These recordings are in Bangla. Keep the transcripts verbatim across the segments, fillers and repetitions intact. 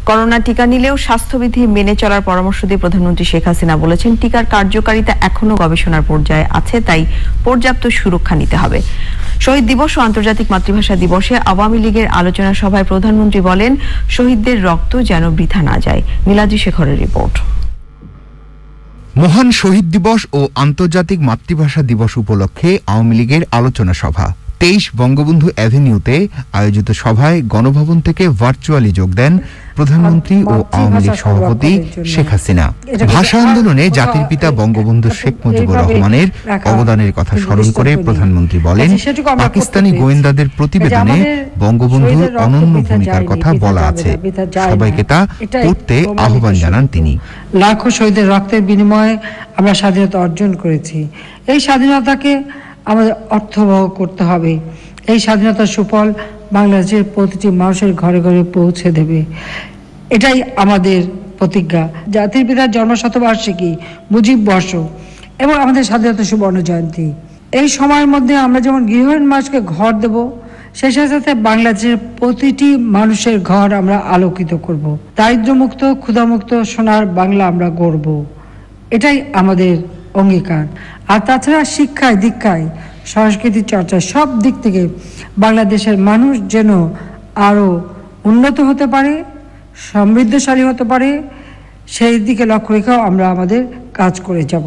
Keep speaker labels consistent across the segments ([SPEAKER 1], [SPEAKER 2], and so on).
[SPEAKER 1] করোনা টিকা নিলেও স্বাস্থ্যবিধি মেনে চলার পরামর্শ দিয়ে প্রধানমন্ত্রী শেখ হাসিনা বলেছেন, টিকার কার্যকারিতা এখনো গবেষণার পর্যায়ে আছে, তাই পর্যাপ্ত সুরক্ষা নিতে হবে। শহীদ দিবস ও আন্তর্জাতিক মাতৃভাষা দিবসে আওয়ামী লীগের আলোচনা সভায় প্রধানমন্ত্রী বলেন, শহীদদের রক্ত যেন বৃথা না যায়। নীলাদ্রি শেখরের রিপোর্ট।
[SPEAKER 2] মহান শহীদ দিবস ও আন্তর্জাতিক মাতৃভাষা দিবস উপলক্ষে আওয়ামী লীগের আলোচনা সভা তেইশ বঙ্গবন্ধু অ্যাভিনিউতে আয়োজিত সভায় গণভবন থেকে ভার্চুয়ালি যোগ দেন প্রধানমন্ত্রী ও আওয়ামী লীগ সভাপতি শেখ হাসিনা। ভাষা আন্দোলনে জাতির পিতা বঙ্গবন্ধু শেখ মুজিবুর রহমানের অবদানের কথা স্মরণ করে প্রধানমন্ত্রী বলেন, পাকিস্তানি গোয়েন্দাদের প্রতিবেদনে বঙ্গবন্ধুর অনন্য ভূমিকার কথা বলা আছে, সবাইকে তা পড়তে আহ্বান জানান তিনি।
[SPEAKER 3] লাখো শহীদের রক্তের বিনিময়ে আমরা স্বাধীনতা অর্জন করেছি। এই স্বাধীনতাকে আমাদের অর্থবহ করতে হবে। এই স্বাধীনতার সুফল বাংলাদেশের প্রতিটি মানুষের ঘরে ঘরে পৌঁছে দেবে, এটাই আমাদের প্রতিজ্ঞা। জাতির পিতার জন্মশতবার্ষিকী, মুজিব বর্ষ এবং আমাদের স্বাধীনতা সুবর্ণ জয়ন্তী, এই সময়ের মধ্যে আমরা যেমন গৃহহীন মানুষকে ঘর দেব, সেই সাথে সাথে বাংলাদেশের প্রতিটি মানুষের ঘর আমরা আলোকিত করব। দারিদ্র্যমুক্ত, ক্ষুধামুক্ত সোনার বাংলা আমরা গড়ব, এটাই আমাদের অঙ্গীকার। আর তাছাড়া শিক্ষায়, দীক্ষায়, সংস্কৃতি চর্চায় সব দিক থেকে বাংলাদেশের মানুষ যেন আরও উন্নত হতে পারে, সমৃদ্ধশালী হতে পারে, সেই দিকে লক্ষ্য রেখেও আমরা আমাদের কাজ করে যাব।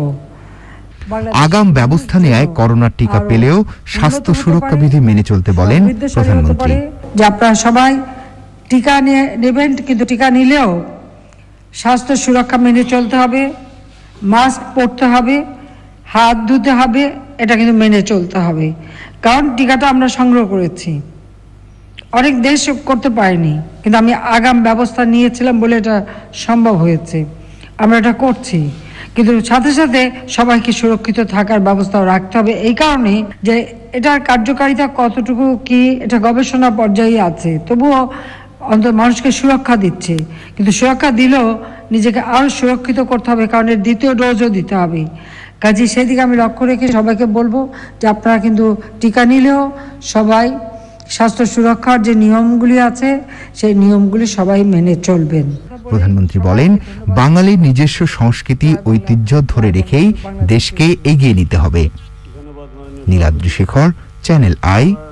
[SPEAKER 2] আগাম ব্যবস্থা নেয় করোনার টিকা পেলেও স্বাস্থ্য সুরক্ষা বিধি মেনে চলতে বলেন প্রধানমন্ত্রী।
[SPEAKER 3] যে আপনারা সবাই টিকা নিয়ে নেবেন, কিন্তু টিকা নিলেও স্বাস্থ্য সুরক্ষা মেনে চলতে হবে, মাস্ক পরতে হবে, হাত ধুতে হবে, এটা কিন্তু মেনে চলতে হবে। কারণ টিকাটা আমরা সংগ্রহ করেছি, অনেক দেশ করতে পারেনি, কিন্তু আমি আগাম ব্যবস্থা নিয়েছিলাম বলে এটা সম্ভব হয়েছে। আমরা এটা করছি, কিন্তু সাথে সাথে সবাইকে সুরক্ষিত থাকার ব্যবস্থাও রাখতে হবে। এই কারণে যে এটার কার্যকারিতা কতটুকু কি, এটা গবেষণা পর্যায়ে আছে, তবুও অন্তত মানুষকে সুরক্ষা দিচ্ছে। কিন্তু সুরক্ষা দিলেও নিজেকে আরও সুরক্ষিত করতে হবে, কারণ এর দ্বিতীয় ডোজও দিতে হবে। কাজে সেদিকে আমি লক্ষ্য রেখে সবাইকে বলবো যে আপনারা কিন্তু টিকা নিলেও সবাই স্বাস্থ্য সুরক্ষার যে নিয়মগুলি আছে সেই নিয়মগুলি সবাই মেনে চলবেন।
[SPEAKER 2] প্রধানমন্ত্রী বলেন, বাঙালির নিজস্ব সংস্কৃতি ঐতিহ্য ধরে রেখেই দেশকে এগিয়ে নিতে হবে। Niladri Shekhar, channel I.